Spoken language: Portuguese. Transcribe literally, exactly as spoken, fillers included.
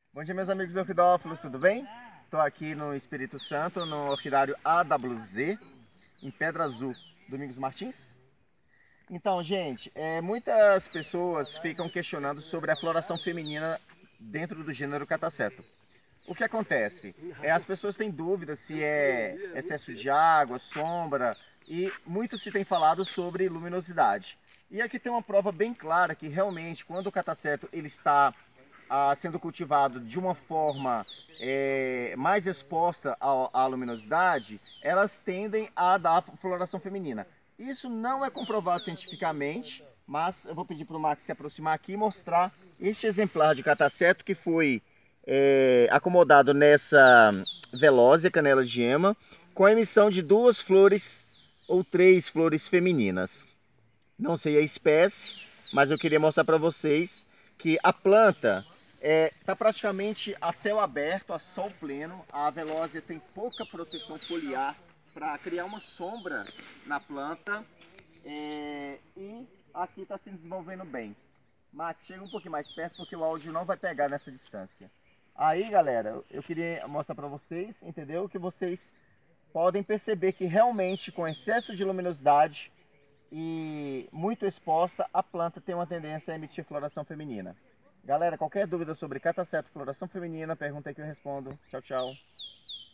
Bom dia, meus amigos orquidófilos, tudo bem? Estou aqui no Espírito Santo, no orquidário A W Z, em Pedra Azul, Domingos Martins. Então, gente, é, muitas pessoas ficam questionando sobre a floração feminina dentro do gênero Catasetum. O que acontece? É, as pessoas têm dúvidas se é excesso de água, sombra, e muito se tem falado sobre luminosidade. E aqui tem uma prova bem clara que realmente, quando o Catasetum ele está ah, sendo cultivado de uma forma é, mais exposta à, à luminosidade, elas tendem a dar floração feminina. Isso não é comprovado cientificamente, mas eu vou pedir para o Max se aproximar aqui e mostrar este exemplar de Catasetum que foi é, acomodado nessa velósia, canela de gema, com a emissão de duas flores ou três flores femininas. Não sei a espécie, mas eu queria mostrar para vocês que a planta está é, praticamente a céu aberto, a sol pleno. A velósia tem pouca proteção foliar para criar uma sombra na planta é, e aqui está se desenvolvendo bem. Max, chega um pouquinho mais perto porque o áudio não vai pegar nessa distância. Aí, galera, eu queria mostrar para vocês, entendeu? Que vocês podem perceber que realmente com excesso de luminosidade e muito exposta, a planta tem uma tendência a emitir floração feminina. Galera, qualquer dúvida sobre Catasetum floração feminina, pergunta aí que eu respondo. Tchau, tchau.